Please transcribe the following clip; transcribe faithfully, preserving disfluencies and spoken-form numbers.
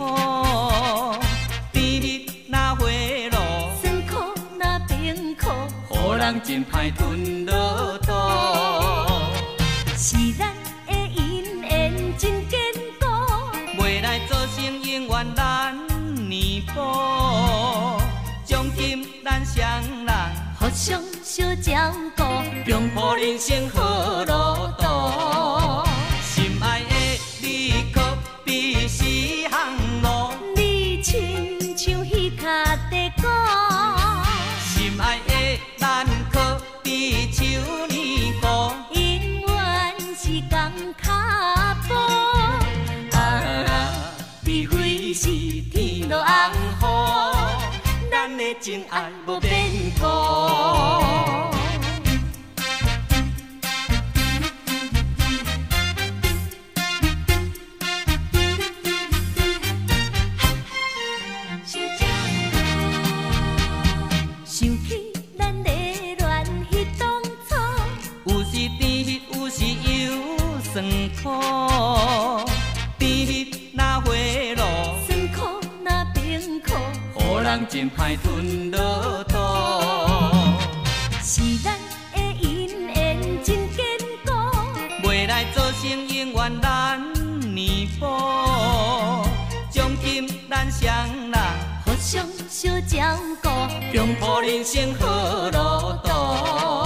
苦，甜蜜若花露， 酸苦若冰苦， 予人真歹吞落肚。 是咱的姻缘真坚固， 未来做成永远咱年补，将今咱双人互相相照顾， 共谱人生好路途。心爱的你，可比是航路。 你亲像彼卡地鼓， 心爱的咱，可比秋年菇。 永远是共脚步。 啊，比非是天落红雨，咱的情爱无变故。 想起咱热恋迄当初， 有时甜，有时又酸苦，甜蜜若花露， 酸苦若冰苦， 予人真歹吞落肚。 是咱的姻缘真坚固， 未来做成永远咱年补，将今咱双人互相相照顾， 共谱人生好路途。